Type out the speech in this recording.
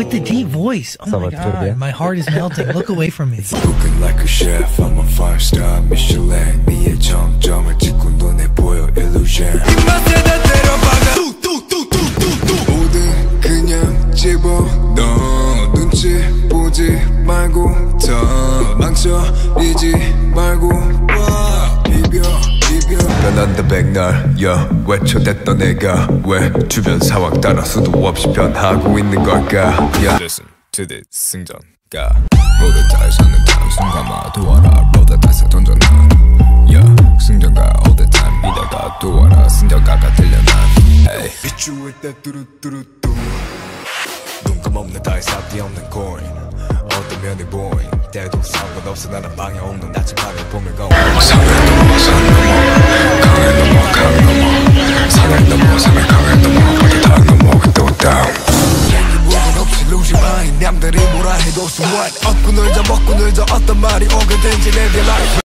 with the deep voice. Oh my god, my heart is melting. Look away from me. Cooking like a chef, I'm a 5-star Michelin. 미의 정점을 찍고 눈에 보여 illusion. 입맛에 다 때려박아. 모든 그냥 집어넣어. 눈치 보지 말고 더 망설이지 말고 비벼. 변한다 백날 외쳐댔던 내가 왜 주변 상황 따라 수도 없이 변하고 있는 걸까. Listen to this 승전가. 모두 잘 사는 단순감아 도와라. 모두 다시 던져놔. 승전가 all the time 이다가 도와라. 승전가가 들려나. 비추을 때 뚜루뚜루뚜. 눈감 없는 다이사비 없는 coin. 어떤 면이 보인 때도 상관없어. 나는 방향 없는 나침반을 보면 가. 산을 넘어 강을 넘어 강 넘어 산을 넘어 산을 강을 넘어 모두 다 넘어 또 down. 무건 없이 losing mind. 남들이 뭐라 해도 so what. 얻고 놀자 먹고 놀자 어떤 말이 오게 된지 내 life.